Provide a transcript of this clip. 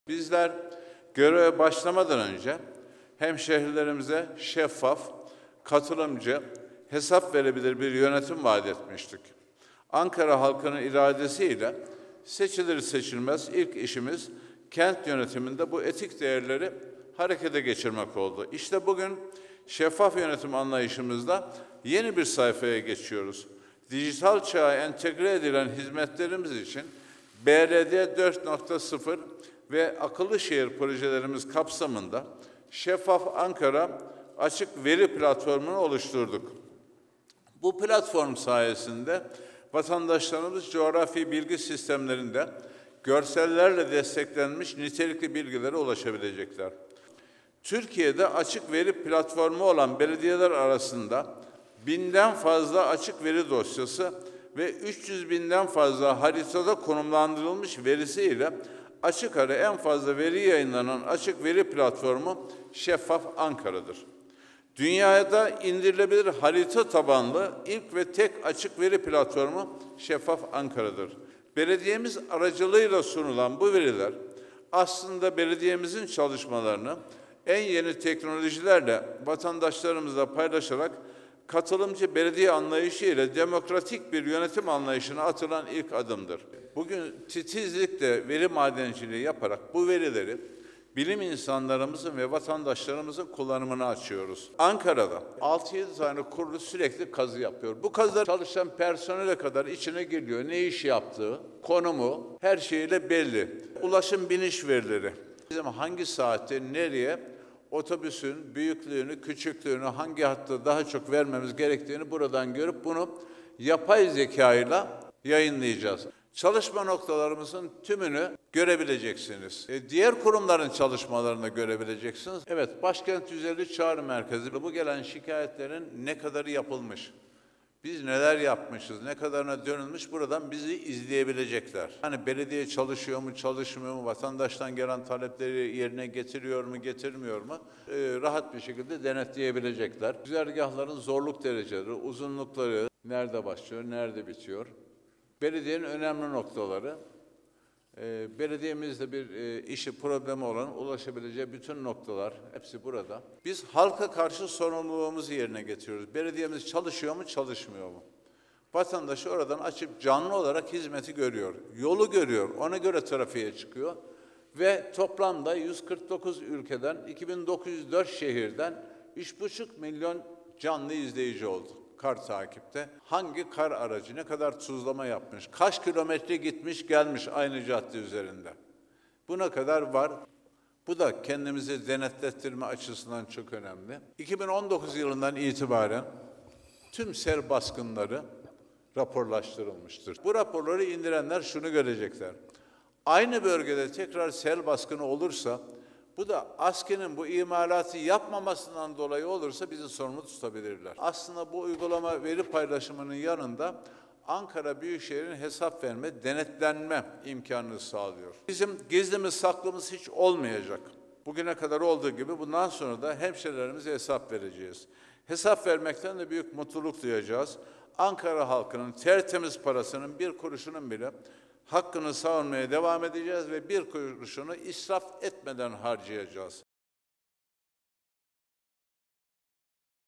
Bizler göreve başlamadan önce hemşehrilerimize şeffaf, katılımcı, hesap verebilir bir yönetim vaat etmiştik. Ankara halkının iradesiyle seçilir seçilmez ilk işimiz kent yönetiminde bu etik değerleri harekete geçirmek oldu. İşte bugün şeffaf yönetim anlayışımızda yeni bir sayfaya geçiyoruz. Dijital çağa entegre edilen hizmetlerimiz için BRD 4.0 ve akıllı şehir projelerimiz kapsamında Şeffaf Ankara açık veri platformunu oluşturduk. Bu platform sayesinde vatandaşlarımız coğrafi bilgi sistemlerinde görsellerle desteklenmiş nitelikli bilgilere ulaşabilecekler. Türkiye'de açık veri platformu olan belediyeler arasında 1000'den fazla açık veri dosyası ve 300 binden fazla haritada konumlandırılmış verisiyle açık ara en fazla veri yayınlanan açık veri platformu Şeffaf Ankara'dır. Dünyada indirilebilir harita tabanlı ilk ve tek açık veri platformu Şeffaf Ankara'dır. Belediyemiz aracılığıyla sunulan bu veriler aslında belediyemizin çalışmalarını en yeni teknolojilerle vatandaşlarımızla paylaşarak katılımcı belediye anlayışı ile demokratik bir yönetim anlayışına atılan ilk adımdır. Bugün titizlikle veri madenciliği yaparak bu verileri bilim insanlarımızın ve vatandaşlarımızın kullanımına açıyoruz. Ankara'da 6-7 tane kurulu sürekli kazı yapıyor. Bu kazılar çalışan personele kadar içine geliyor. Ne iş yaptığı, konumu, her şeyle belli. Ulaşım biniş verileri. Bizim hangi saatte, nereye, otobüsün büyüklüğünü, küçüklüğünü, hangi hatta daha çok vermemiz gerektiğini buradan görüp bunu yapay zekayla yayınlayacağız. Çalışma noktalarımızın tümünü görebileceksiniz. Diğer kurumların çalışmalarını görebileceksiniz. Evet, Başkent 150 Çağrı Merkezi. Bu gelen şikayetlerin ne kadarı yapılmış? Biz neler yapmışız, ne kadarına dönülmüş buradan bizi izleyebilecekler. Hani belediye çalışıyor mu, çalışmıyor mu, vatandaştan gelen talepleri yerine getiriyor mu, getirmiyor mu? Rahat bir şekilde denetleyebilecekler. Güzergahların zorluk dereceleri, uzunlukları, nerede başlıyor, nerede bitiyor? Belediyenin önemli noktaları, belediyemizde bir işi problemi olan ulaşabileceği bütün noktalar hepsi burada. Biz halka karşı sorumluluğumuzu yerine getiriyoruz. Belediyemiz çalışıyor mu, çalışmıyor mu? Vatandaşı oradan açıp canlı olarak hizmeti görüyor, yolu görüyor, ona göre trafiğe çıkıyor. Ve toplamda 149 ülkeden, 2904 şehirden 3,5 milyon canlı izleyici oldu. Kar takipte. Hangi kar aracı ne kadar tuzlama yapmış, kaç kilometre gitmiş gelmiş aynı cadde üzerinde. Buna kadar var. Bu da kendimizi denetlettirme açısından çok önemli. 2019 yılından itibaren tüm sel baskınları raporlaştırılmıştır. Bu raporları indirenler şunu görecekler. Aynı bölgede tekrar sel baskını olursa, bu da ASKİ'nin bu imalatı yapmamasından dolayı olursa bizi sorumlu tutabilirler. Aslında bu uygulama veri paylaşımının yanında Ankara Büyükşehir'in hesap verme, denetlenme imkanını sağlıyor. Bizim gizlimiz saklımız hiç olmayacak. Bugüne kadar olduğu gibi bundan sonra da hemşehrilerimize hesap vereceğiz. Hesap vermekten de büyük mutluluk duyacağız. Ankara halkının tertemiz parasının bir kuruşunun bile hakkını savunmaya devam edeceğiz ve bir kuruşunu israf etmeden harcayacağız.